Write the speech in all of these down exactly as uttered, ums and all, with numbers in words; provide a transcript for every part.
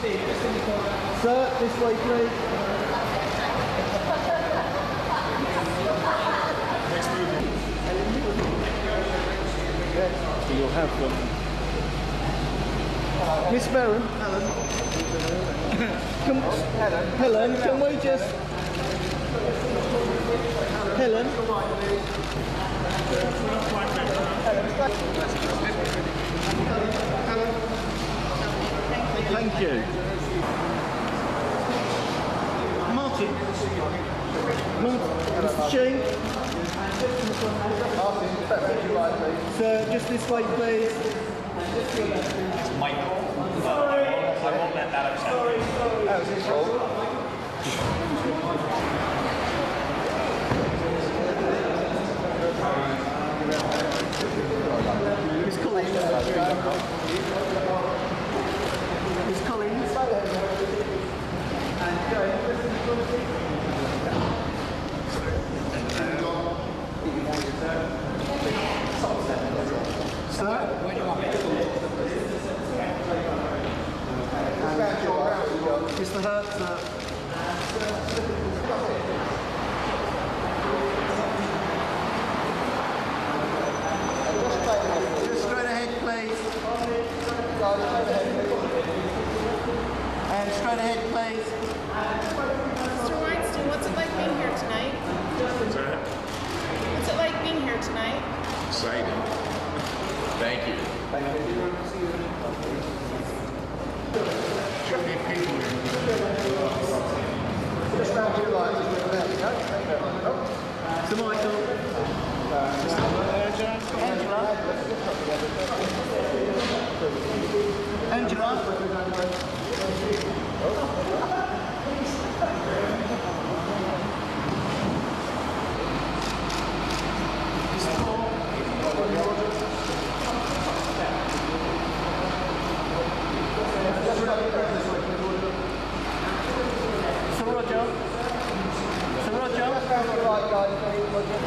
Sir, this way please. Next movement. So you'll have them. Miss Barron. Helen. Can, Helen. Helen, can we just... Helen. Thank you. Martin. Mister Sheen. Sir, just this way please. Michael. Sorry. I won't let that upset me. That was his fault. Miss Collins. Miss Collins. And go. Sir? Where do you want me? Mister Hurt, sir. Just straight ahead, please. And straight ahead, please. Mister Weinstein, what's it like being here tonight? What's that? What's it like being here tonight? Exciting. Thank you. Thank you. Too many people here. Just round two lines. There you go. Thank you very much. Oh. Sir Michael. Angela. Angela. Sir Roger. Sir Roger. Right, guys, Roger.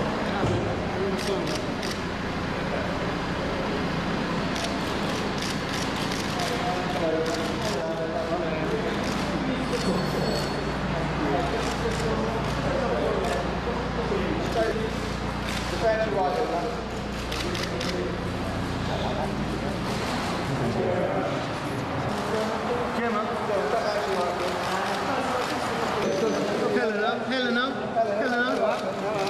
Stand to right over. Gemma. Helena, Helena, Helena.